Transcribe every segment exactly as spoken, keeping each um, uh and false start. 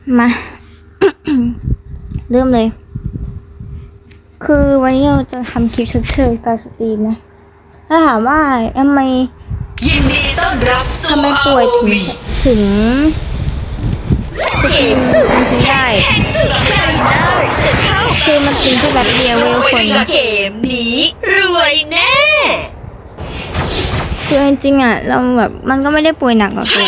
มา เริ่มเลยคือวันนี้เราจะทำคลิปเชิญการสตรีมนะถ้าถามว่าทำไมยินดีต้อนรับสู่ทำไมป่วยถึงถึงสตรีมไม่ได้คือมันเป็นแค่แบบเดียวเวลคนเกมนี้รวยแน่คือจริงๆอ่ะเราแบบมันก็ไม่ได้ป่วยหนักหรอก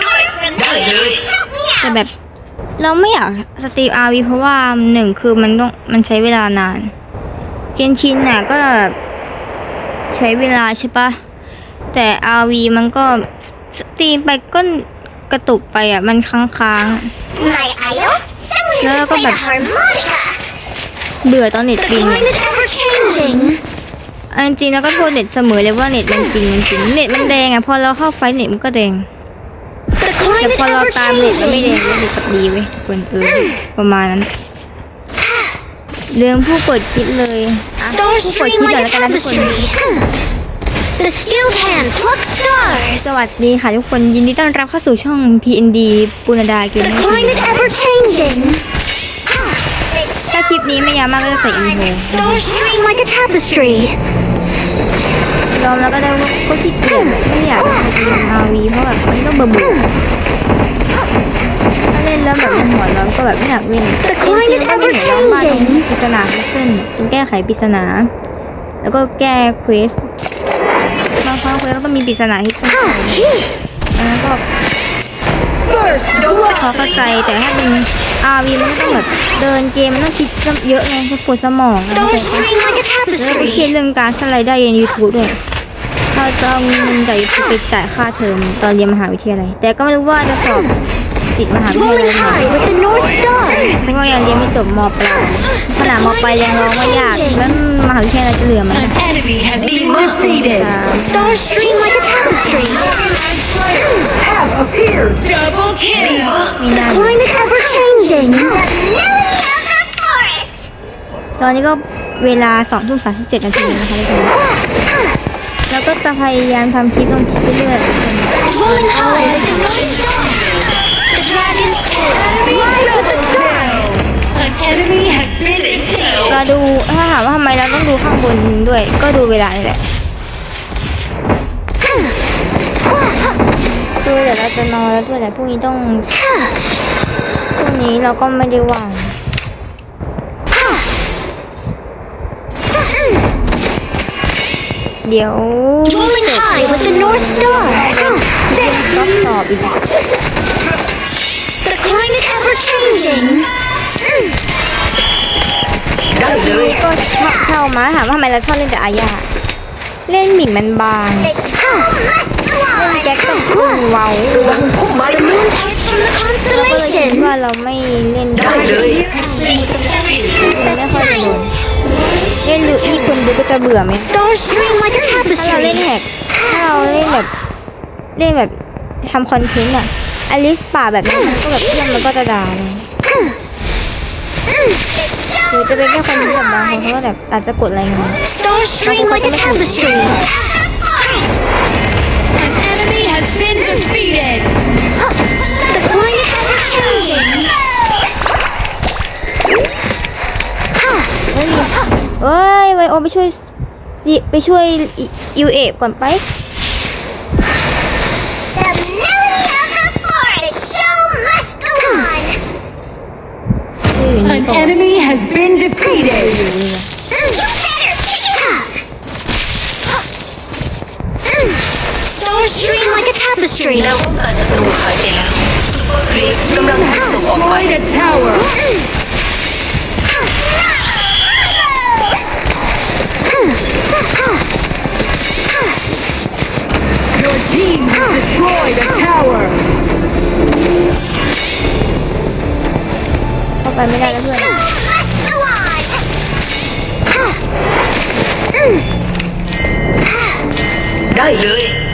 แต่แบบเราไม่อยากสตรีม อาร์ วี เพราะว่าหนึ่งคือมันต้องมันใช้เวลานานเกนชินน่ะก็ใช้เวลาใช่ปะแต่ อาร์ วี มันก็สตรีมไปก็กระตุกไปอ่ะมันค้างๆแล้วก็แบบเบื่อตอนเน็ตปิงจริงๆแล้วก็โทษเน็ตเสมอเลยว่าเน็ตมันปิงมันจริงเน็ตมันแดงอ่ะพอเราเข้าไฟเน็ตมันก็แดงแต่พอเราตามเน็ตมันไม่แดงเลยกับดีเว้ยทุกคนเออประมาณนั้นเรื่องผู้เปิดคลิปเลยอ่ะผู้เปิดคลิปเดี๋ยวแล้วกันนะทุกคนสวัสดีค่ะทุกคนยินดีต้อนรับเข้าสู่ช่อง พี เอ็น ดี ปุณดาเกมมิ่งถ้าคลิปนี้ไม่ยาวมากก็จะใส่อินโทรยอมแล้วก็ได้ว่าก็ขี้เกียจไม่อยากจะสตรีม อาร์ วี เพราะแบบมันก็เบื่อถ้าเล่นแล้วแบบมันหัวร้อนก็แบบไม่อยากเล่นจริงๆก็ไม่เห็นร้องบ้านตรงปริศนาขึ้นตรงแก้ไขปริศนาแล้วก็แก้เควสบางครั้งเควสแล้วก็มีปริศนาที่ต้องใส่อันนั้นก็พอเข้าใจแต่ถ้าเป็น อาร์ วี มันก็ต้องแบบเดินเกมมันต้องคิดเยอะไงจะปวดสมองนะแล้วก็เครียดเรื่องการสไลด์ได้ใน ยูทูบ ด้วยถ้าจะเอาเงินจาก ยูทูบ ไปจ่ายค่าเทอมตอนเรียนมหาวิทยาลัยแต่ก็ไม่รู้ว่าจะสอบติดมหาวิทยาลัยไหนเพราะว่ายังเรียนไม่จบม.ปลายขนาดม.ปลายยังร้องไม่ยากแล้วมหาวิทยาลัยจะเหลือไหมตอนนี้ก็เวลาสองทุ่มสามสิบเจ็ดนาทีนะคะทุกคนแล้วก็จะพยายามทำคลิปลงคลิปเรื่อยๆเราดูถ้าถามว่าทำไมเราต้องดูข้างบนด้วยก็ดูเวลานี่แหละคือเดี๋ยวเราจะนอนแล้วด้วยแหละพรุ่งนี้ต้องพรุ่งนี้เราก็ไม่ได้ว่างเดี๋ยวเสร็จต้องสอบอีกก็เข้ามาถามว่าทำไมเราชอบเล่นแต่อาญาเล่นหมิ่นมันบางเล่นแจ็คต้องพุ่งเว้าเราก็เลยคิดว่าเราไม่เล่นได้ไม่ค่อยจะโดนเล่นดูอีคนดูก็จะเบื่อไหมถ้าเราเล่นแฮกถ้าเราเล่นแบบเล่นแบบทำคอนเทนต์อะอลิสป่าแบบนี้มันก็แบบเพื่อนมันก็จะด่าหรือจะเป็นแค่คนที่แบบบางคนเขาก็แบบอาจจะกดอะไรเงี้ยบางคนก็ไม่ถูกเอ้ยไวโอไปช่วยไปช่วยยูเอฟก่อนไป An enemy has been defeated. Stars stream like a tapestry. แล้วป้องกันศัตรูหายไปแล้วซุปเปอร์ครีปกำลังถูกส่งออกไป Destroyed a tower. Your team has destroyed a tower. เข้าไปไม่ได้แล้วเพื่อนได้เลย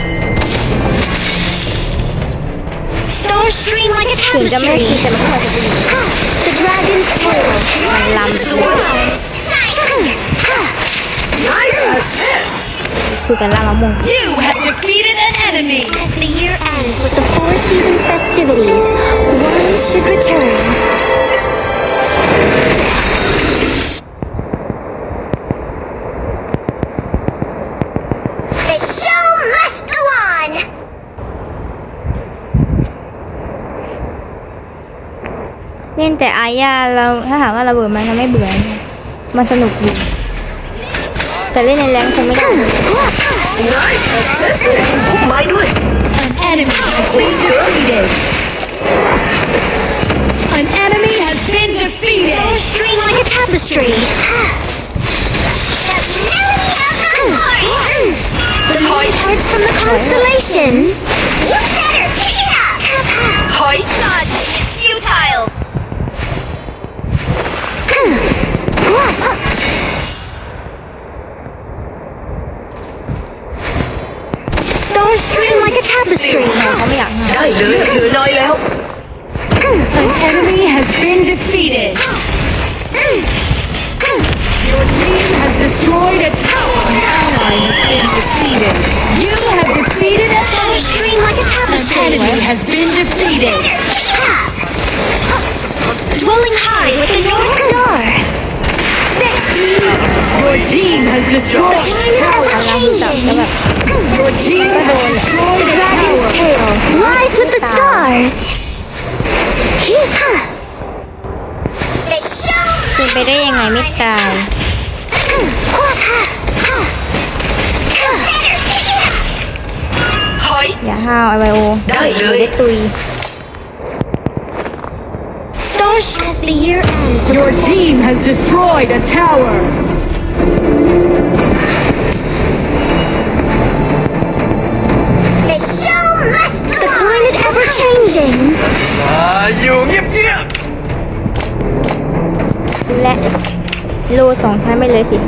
Stars stream like a ถึงจะไม่คิด tapestry. แต่มันก็จะเป็น The dragon's tail. มันลำ Nice assist. คุยกันล่ามะม่วง You have defeated an enemy. As the year ends with the Four Seasons festivities, one should return. The show must go on! เล่นแต่อาญาเราถ้าถามว่าเราเบื่อไหมเราไม่เบื่อนะมันสนุกดีแต่เล่นในแรงคงไม่ได้ Nice assist. พุ่มไม้ด้วย An enemy has been defeated. An enemy has been defeated. So string like a tapestry. The moon parts from the constellation. You better pick it up. ถอย God, it's futile. Stars string like a tapestry. เขาไม่อยากหาได้เลยเหลือน้อยแล้ว An enemy has been defeated. Your team has destroyed a tower. An ally has been defeated. You have defeated an Stars enemy. string like a An tapestry. enemy has been defeated. Dwelling high with the North Star. Your team has destroyed a tower. อาญาที่จับแล้วแบบ Your team has destroyed The a dragon's tower. tail lies with the stars. The show เป็นไปได้ยังไงไม่ตายถอยอย่าห้าวไอไวโอได้เลยได้ตุย Stars as the year ends. Your team has destroyed a tower. The show must go on. The climate ever changing. อยู่เงียบและโลสองชั้นไปเลยสิคะ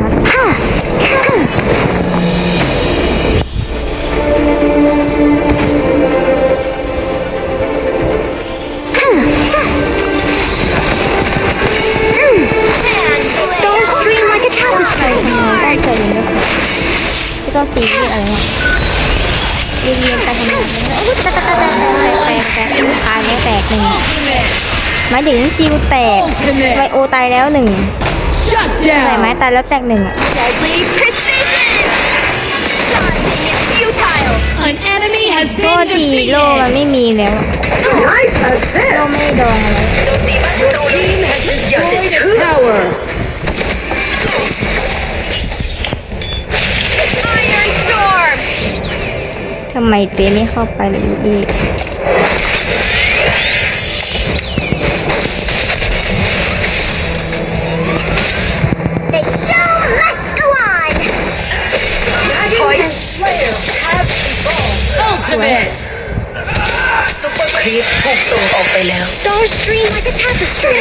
Stars stream like a tapestry. ตั้งใจเรียนด้วยไม่ต้องซีเรียสอะไรนะเรียนเรียนไปทำงานไปโอ้ยแตกแตกแตกแตกแตกแตกตายแล้วแตกหนึ่งหมายถึงซิวแตกไวโอตายแล้วหนึ่ง Shut ใส่ไม้ down. ตายแล้วแตกหนึ่งอ่ะ Deadly precision. Daunting is futile. An enemy has โทษ been ทีโล defeated. มันไม่มีแล้วอะ Nice โล assist. ไม่ได้ดองอะไร Your team has destroyed a Tower. Iron storm. ทำไมเจ๊ไม่เข้าไปเลยลูกพี่ The show must go on. Dragon Slayer has evolved. Ultimate. ซุปเปอร์ครีปถูกส่งออกไปแล้ว Stars stream like a tapestry.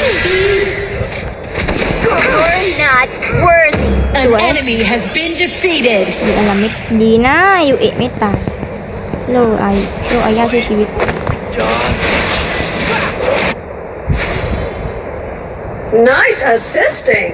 You're not worthy. An enemy has been defeated. อยู่อันละไม่ดีนะอยู่เอะไม่ตายโลไอโลอายาช่วยชีวิต Nice assisting.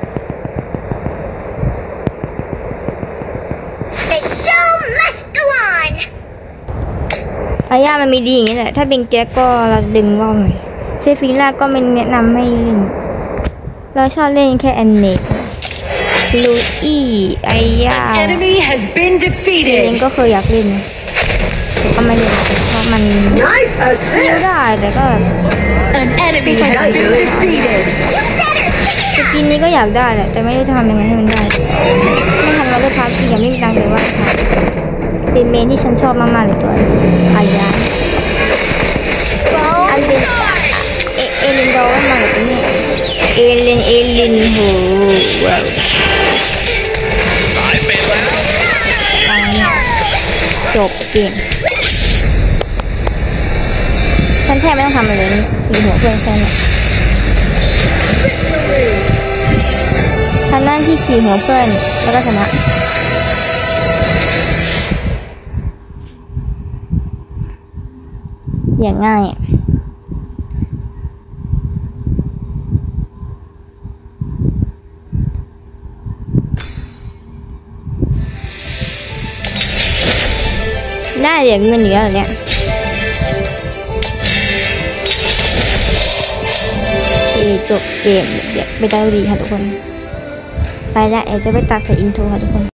The show must go on. อายามันมีดีอย่างนี้แหละถ้าเป็นแก๊กก็เราดึงว่าวหน่อยเซฟิล่าก็ไม่แนะนำให้เล่นเราชอบเล่นแค่แอนเนตลูอี้อายา An enemy has been เล่น defeated. ก็เคยอยากเล่นนะแต่ก็ไม่เล่นเพราะมัน Nice เล่น assist. ได้แต่ก็ An enemy has been defeated. สกินนี้ก็อยากได้แหละแต่ไม่รู้จะทำยังไงให้มันได้ไม่ทันวันเลือกพาร์ทที่ยังไม่มีตังค์เลยว่าเป็นเมนที่ฉันชอบมากๆเลยตัวอายาอันเป็นเอเอลินโดมันมาแบบนี้เอลินเอลินโหว้าวจบเกมฉันแทบไม่ต้องทำอะไรเลยขี่หัวเพื่อนแค่นี้ทำหน้าที่ขี่หัวเพื่อนแล้วก็ชนะอย่างง่ายอ่ะได้เหรียญเงินอีกแล้วเหรอเนี่ยโอเคจบเกมเดี๋ยวไปดาวดีค่ะทุกคนไปละเดี๋ยวจะไปตัดใส่อินโทรค่ะทุกคน